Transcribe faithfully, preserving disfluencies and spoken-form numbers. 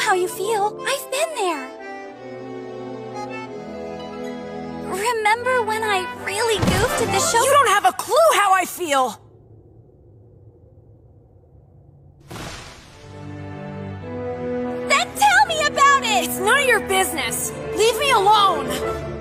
how you feel. I've been there. Remember when I really goofed at the show? You don't have a clue how I feel! Then tell me about it! It's none of your business! Leave me alone!